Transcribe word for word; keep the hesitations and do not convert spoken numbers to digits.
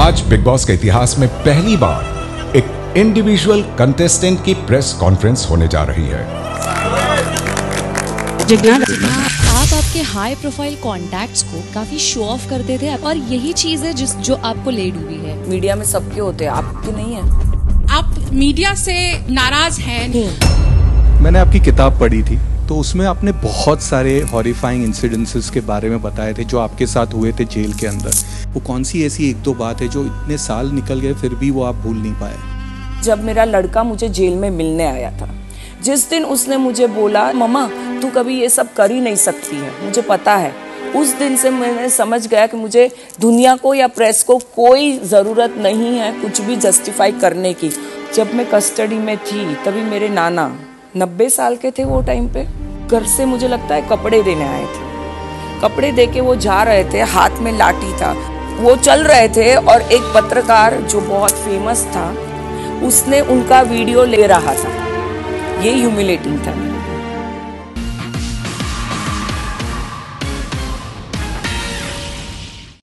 आज big boss के इतिहास में पहली बार एक इंडिविजुअल कंटेस्टेंट की प्रेस कॉन्फ्रेंस होने जा रही है। आप आपके हाई प्रोफाइल कॉन्टैक्ट्स को काफी शो ऑफ करते थे और यही चीज है जिस जो आपको ले डूबी है। मीडिया में सबके होते हैं, आपके नहीं है। आप मीडिया से नाराज हैं। मैंने आपकी किताब पढ़ी थी तो उसमें आपने बहुत सारे हॉरिफाइंग इंसिडेंसेस के बारे में बताए थे जो आपके साथ हुए थे जेल के अंदर। वो कौन सी ऐसी एक दो बात है जो इतने साल निकल गए फिर भी वो आप भूल नहीं पाए? जब मेरा लड़का मुझे जेल में मिलने आया था, जिस दिन उसने मुझे बोला मम्मा तू कभी ये सब कर ही नहीं सकती है, मुझे पता है, उस दिन से मैंने समझ गया कि मुझे दुनिया को या प्रेस को कोई ज़रूरत नहीं है कुछ भी जस्टिफाई करने की। जब मैं कस्टडी में थी तभी मेरे नाना नब्बे साल के थे वो टाइम पे, घर से मुझे लगता है कपड़े देने आए थे। कपड़े दे के वो जा रहे थे, हाथ में लाठी था, वो चल रहे थे और एक पत्रकार जो बहुत फेमस था उसने उनका वीडियो ले रहा था। ये ह्यूमिलेटिंग था।